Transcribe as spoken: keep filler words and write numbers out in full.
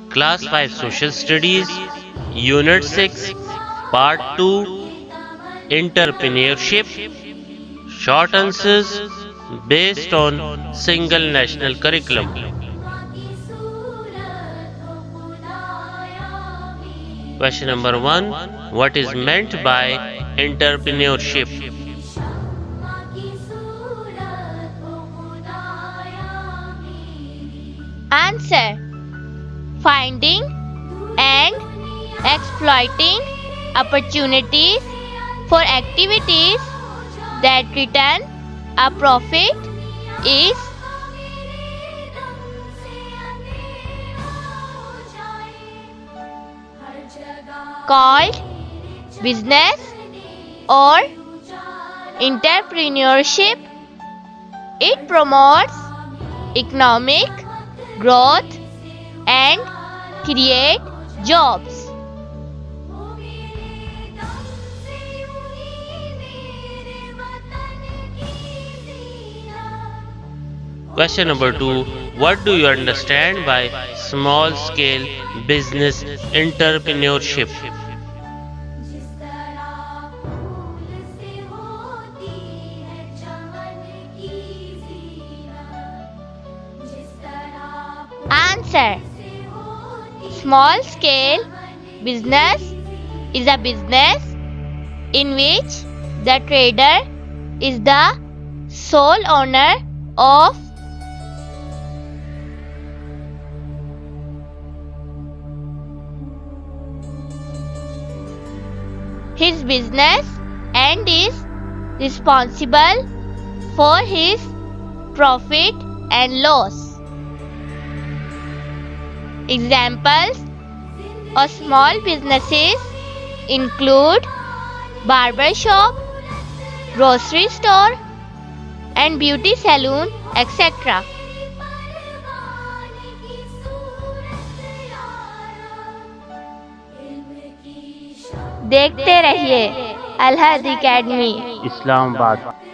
Class five Social Studies, Unit six, Part two, Entrepreneurship. Short answers based on single national curriculum. Question number one. What is meant by entrepreneurship? Answer: finding and exploiting opportunities for activities that return a profit is called business or entrepreneurship. It promotes economic growth and create jobs. Question number two. What do you understand by small scale business entrepreneurship? Answer: small scale business is a business in which the trader is the sole owner of his business and is responsible for his profit and loss. Examples of small businesses include barber shop, grocery store, and beauty salon, et cetera. देखते रहिए अल हद academy Islamabad.